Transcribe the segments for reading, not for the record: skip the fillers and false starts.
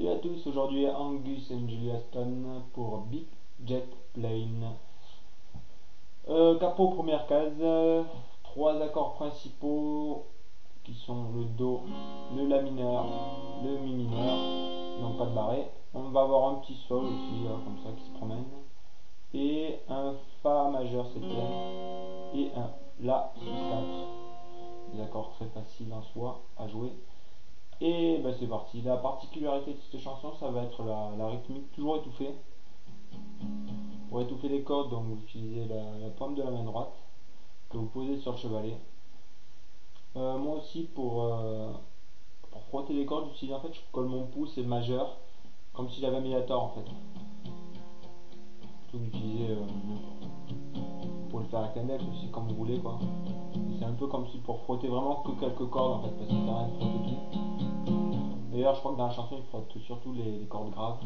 Salut à tous, aujourd'hui Angus et Julia Stone pour Big Jet Plane. Capot première case, trois accords principaux qui sont le Do, le La mineur, le Mi mineur, donc pas de barré. On va avoir un petit Sol aussi, là, comme ça, qui se promène, et un Fa majeur septième, et un La 6-4. Des accords très faciles en soi à jouer. Et ben c'est parti. La particularité de cette chanson, ça va être la rythmique toujours étouffée. Pour étouffer les cordes, donc vous utilisez la paume de la main droite que vous posez sur le chevalet. Moi aussi, pour frotter les cordes, j'utilise en fait, je colle mon pouce et majeur comme si j'avais mis la tord en fait. Plutôt d'utiliser, vous pouvez le faire avec l'index aussi comme vous voulez quoi. C'est un peu comme si pour frotter vraiment que quelques cordes en fait, parce que ça sert à rien de frotter tout. D'ailleurs, je crois que dans la chanson, il frotte surtout les cordes graves.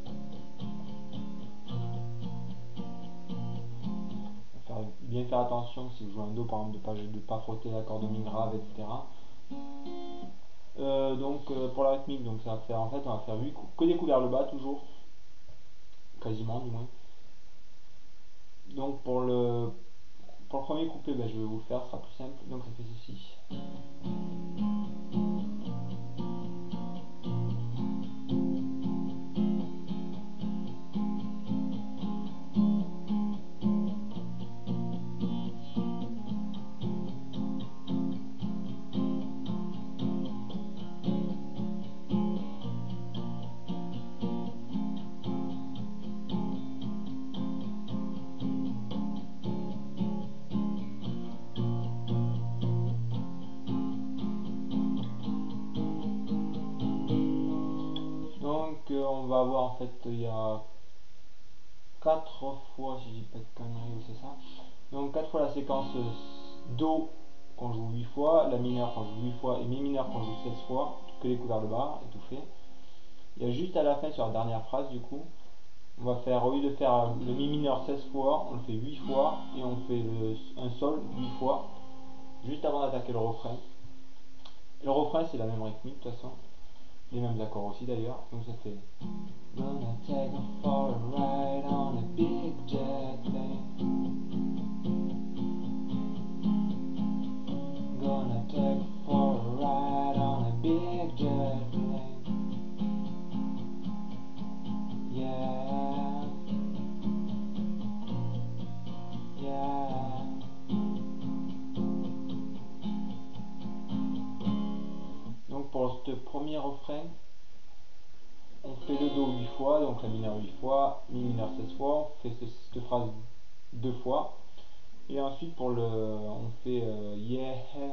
Bien faire attention si vous jouez un Do par exemple de ne pas frotter la corde Mi grave, etc. Pour la rythmique, donc ça va faire en fait on va faire 8 coups, que des coups vers le bas toujours, quasiment du moins. Donc pour le premier couplet, ben, je vais vous le faire, ce sera plus simple, donc ça fait ceci. Donc on va avoir en fait, il y a 4 fois, si je dis pas de conneries, c'est ça. Donc 4 fois la séquence Do qu'on joue 8 fois, La mineur qu'on joue 8 fois et Mi mineur qu'on joue 16 fois, que les coups vers le bas, étouffé. Il y a juste à la fin sur la dernière phrase du coup, on va faire, au lieu de faire le Mi mineur 16 fois, on le fait 8 fois et on fait un Sol 8 fois, juste avant d'attaquer le refrain. Et le refrain c'est la même rythmique de toute façon, les mêmes accords aussi d'ailleurs, donc ça fait Gonna take her for a ride on a big jet plane. Gonna take her for a ride on a big jet plane. Yeah. Yeah. Donc pour ce premier refrain, on fait le Do 8 fois, donc La mineur 8 fois, Mi mineur 16 fois, on fait cette phrase 2 fois. Et ensuite on fait yeah,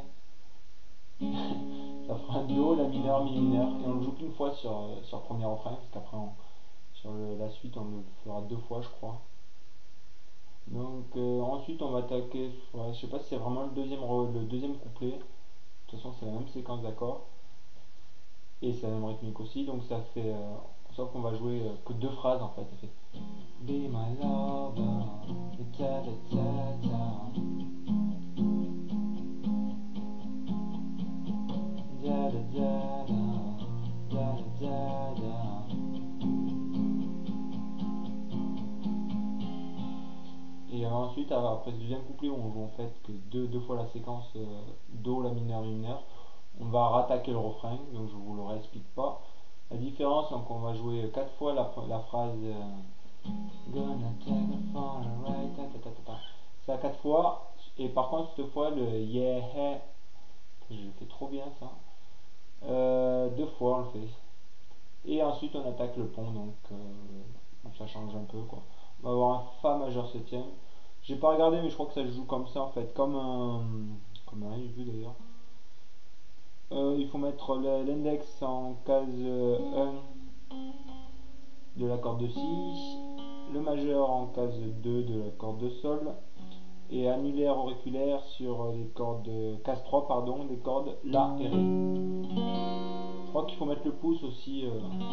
ça fera un Do, La mineur, Mi mineur, et on le joue qu'une fois sur le premier refrain, parce qu'après sur la suite on le fera 2 fois je crois. Donc ensuite on va attaquer, ouais, je sais pas si c'est vraiment le deuxième couplet, de toute façon c'est la même séquence d'accords, et c'est la même rythmique aussi, donc ça fait, sauf qu'on va jouer que 2 phrases en fait, ça fait Be my lover, ta ta ta ta. Da da da da, da da da. Et ensuite, après ce deuxième couplet où on joue en fait que deux fois la séquence Do, La mineur, Mi mineur, on va rattaquer le refrain, donc je vous le réexplique pas. La différence, donc on va jouer 4 fois la phrase Gonna take a for a ride, ta ta ta ta ta. Ça 4 fois, et par contre cette fois le yeah, je le fais trop bien ça, 2 fois on le fait. Et ensuite on attaque le pont, donc ça change un peu quoi. On va avoir un Fa majeur septième. J'ai pas regardé mais je crois que ça se joue comme ça en fait, comme un Ré vu d'ailleurs. Il faut mettre l'index en case 1 de la corde de Si, le majeur en case 2 de la corde de Sol, et annulaire auriculaire sur les cordes, case 3 pardon, des cordes La et Ré. Je crois qu'il faut mettre le pouce aussi.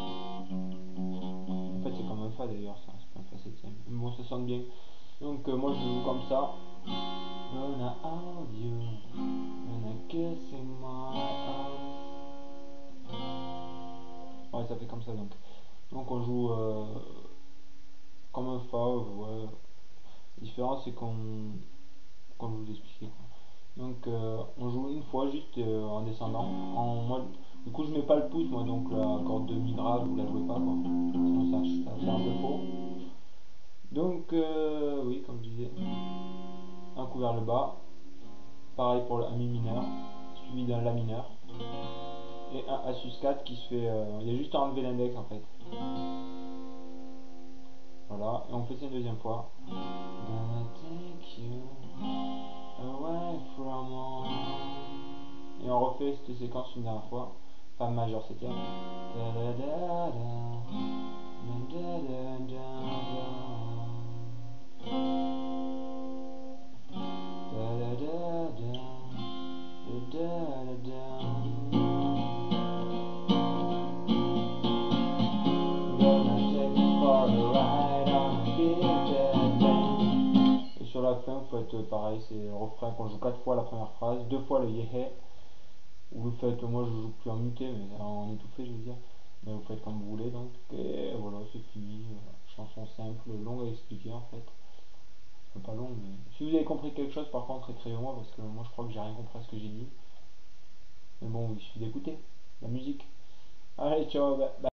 En fait c'est comme un Fa d'ailleurs ça, c'est pas un Fa septième. Mais bon ça sonne bien. Donc moi je joue comme ça. Gonna hold you, gonna kiss in my arms. Ouais, ça fait comme ça donc. Donc on joue comme un fauve, ouais. La différence c'est qu'on, comme je vous expliquais quoi. Donc on joue une fois juste en descendant. En mode, du coup je mets pas le pouce moi, donc la corde de mi grave vous la jouez pas quoi. Sinon ça fait un peu faux. Donc oui comme je disais, un coup vers le bas, pareil pour le mi mineur, suivi d'un la mineur. Et un A sus 4 qui se fait. Il y a juste à enlever l'index en fait. Voilà, et on fait ça une deuxième fois. Gonna take you away from home. Et on refait cette séquence une dernière fois. Fa majeur septième. Et sur la fin, vous faites pareil, c'est le refrain qu'on joue 4 fois la première phrase, 2 fois le yéhé, ou le faites, moi je joue plus en muté, mais en étouffé je veux dire, mais vous faites comme vous voulez donc, et voilà, c'est fini, chanson simple, longue à expliquer en fait, enfin, pas long, mais si vous avez compris quelque chose par contre écrivez-moi, parce que moi je crois que j'ai rien compris à ce que j'ai dit, mais bon, il suffit d'écouter la musique. Allez, ciao, bye.